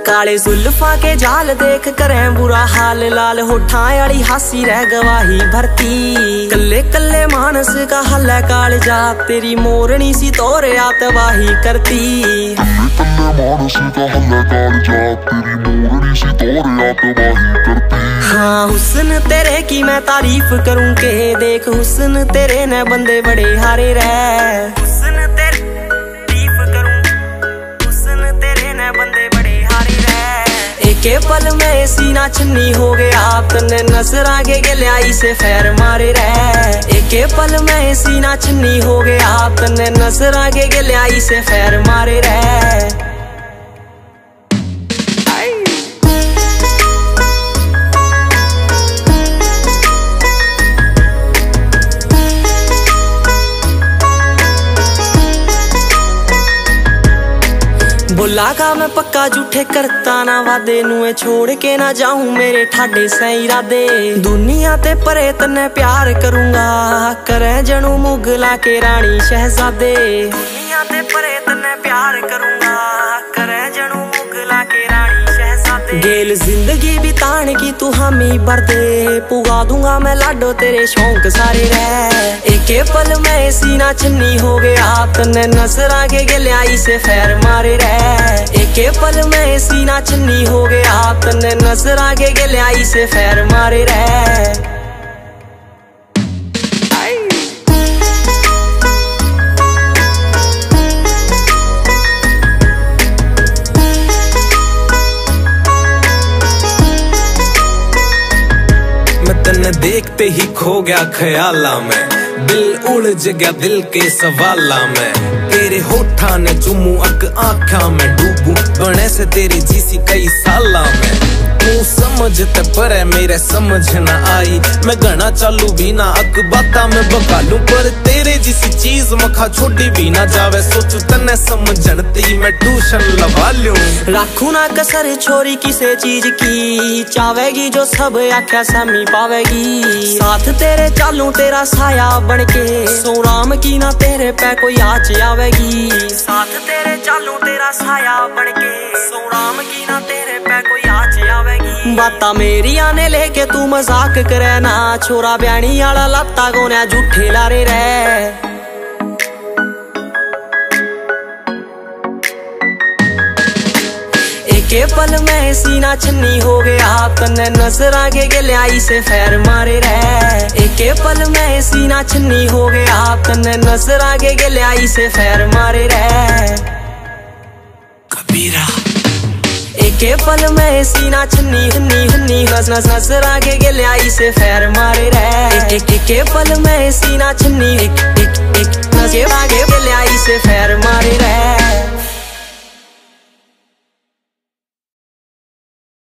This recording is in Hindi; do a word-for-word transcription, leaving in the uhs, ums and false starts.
काले जुल्फा के जाल देख करें बुरा हाल, लाल होठा वाली हासी रह गवाही भरती। कल्ले कल्ले मानस का हल है काल जा, तेरी मोरनी सी तोरे आतवाही करती। हाँ हुस्न तेरे की मैं तारीफ करूं के, देख हुस्न तेरे ने बंदे बड़े हारे रह। हुस्न तेरे तारीफ करूं, हुस्न तेरे ने बंदे बड़े हारे रह। एके पल में सीना छन्नी हो गया, तन्ने नजर आगे गलियाई से फैर मारे रह। एके पल में सीना छन्नी हो गया, तन्ने नजर आगे गलियाई से फैर मारे रह। बोला का मैं पक्का झूठे करता ना वादे, नुए छोड़ के ना जाऊं मेरे ठाडे से इरादे। दुनिया ते परे तन्ने प्यार करूंगा, करे जनू मुगला के रानी शहजादे। दुनिया ते परे तन्ने प्यार करूंगा, करे जनू मुगला के रानी शहजादे। गेल जिंदगी बिताने की तू हामी भर दे, पुगा दूंगा मैं लाडो तेरे शौक सारे रह। एके पल में सीना छन्नी हो गया, तन्ने नजर आगे गलियाई से फैर मारे रह। एके पल में सीना छन्नी हो गया, तन्ने नजर आगे गलियाई से फैर मारे रह। मैं तन्ने देखते ही खो गया ख्याला में, दिल उलझ गया दिल के सवाला में। तेरे होठा ने चुमू अक आँखा में डूबू, बने से तेरी जीसी कई साला में। तू समझते पर मेरे समझ न आई, मैं गना चालू भी ना अक बाता में बकालू, पर तेरे जिसी चीज मखा छोड़ी भी ना जावे। सोचू तन्ने समझनती मैं ट्यूशन लगा लूं। राखू ना कसर छोरी किसे चीज की, चावेगी जो सब आख्या सामी पावेगी। साथ तेरे चालू तेरा साया बन के, सो राम की ना तेरे पे कोई आँच आवेगी। साथ तेरे चालू तेरा साया बन के, सो राम की ना तेरे पे कोई आँच आवेगी। बाता मेरी आने लेके तू मजाक करे ना, छोरा ब्याणी आला लाता गोन्या झूठे लारे रह। एके पल में सीना छन्नी हो गया, तन्ने नजर आगे गलियाई से फैर मारे रह। एके पल में सीना छन्नी हो गया, तन्ने नजर आगे गलियाई से फैर मारे रह। कबीरा एके पल में सीना छन्नी हन्नी हन्नी नज नज नजर आगे गलियाई से फैर मारे रह। एक एके पल में सीना छन्नी एक एक एक नजर आगे गलियाई से फैर मारे रह।